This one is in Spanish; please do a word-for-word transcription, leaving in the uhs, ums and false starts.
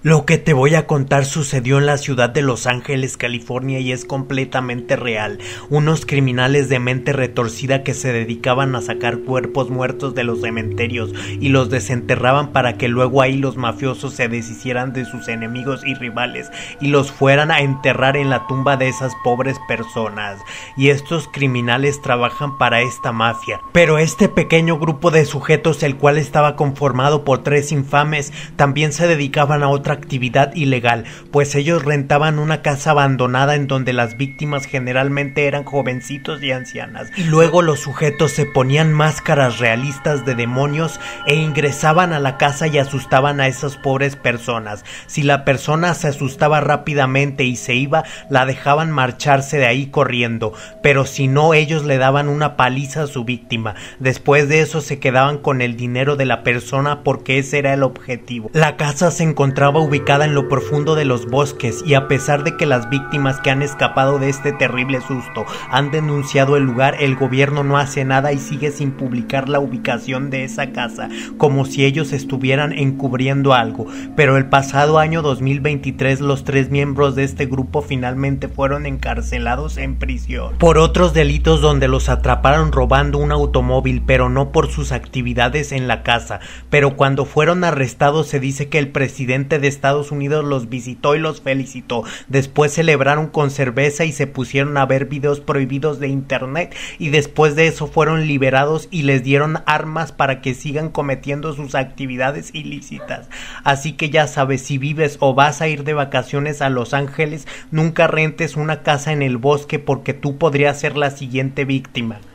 Lo que te voy a contar sucedió en la ciudad de Los Ángeles, California, y es completamente real. Unos criminales de mente retorcida que se dedicaban a sacar cuerpos muertos de los cementerios y los desenterraban para que luego ahí los mafiosos se deshicieran de sus enemigos y rivales y los fueran a enterrar en la tumba de esas pobres personas. Y estos criminales trabajan para esta mafia. Pero este pequeño grupo de sujetos, el cual estaba conformado por tres infames, también se dedicaban a otra actividad ilegal, pues ellos rentaban una casa abandonada en donde las víctimas generalmente eran jovencitos y ancianas, y luego los sujetos se ponían máscaras realistas de demonios e ingresaban a la casa y asustaban a esas pobres personas. Si la persona se asustaba rápidamente y se iba, la dejaban marcharse de ahí corriendo, pero si no, ellos le daban una paliza a su víctima. Después de eso se quedaban con el dinero de la persona porque ese era el objetivo. La casa se encontraba ubicada en lo profundo de los bosques, y a pesar de que las víctimas que han escapado de este terrible susto han denunciado el lugar, el gobierno no hace nada y sigue sin publicar la ubicación de esa casa, como si ellos estuvieran encubriendo algo. Pero el pasado año dos mil veintitrés los tres miembros de este grupo finalmente fueron encarcelados en prisión por otros delitos, donde los atraparon robando un automóvil, pero no por sus actividades en la casa. Pero cuando fueron arrestados se dice que el presidente de Estados Unidos los visitó y los felicitó. Después celebraron con cerveza y se pusieron a ver videos prohibidos de internet, y después de eso fueron liberados y les dieron armas para que sigan cometiendo sus actividades ilícitas. Así que ya sabes, si vives o vas a ir de vacaciones a Los Ángeles, nunca rentes una casa en el bosque porque tú podrías ser la siguiente víctima.